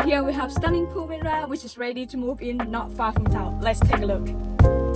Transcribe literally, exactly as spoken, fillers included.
Here we have stunning pool villa which is ready to move in not far from town. Let's take a look.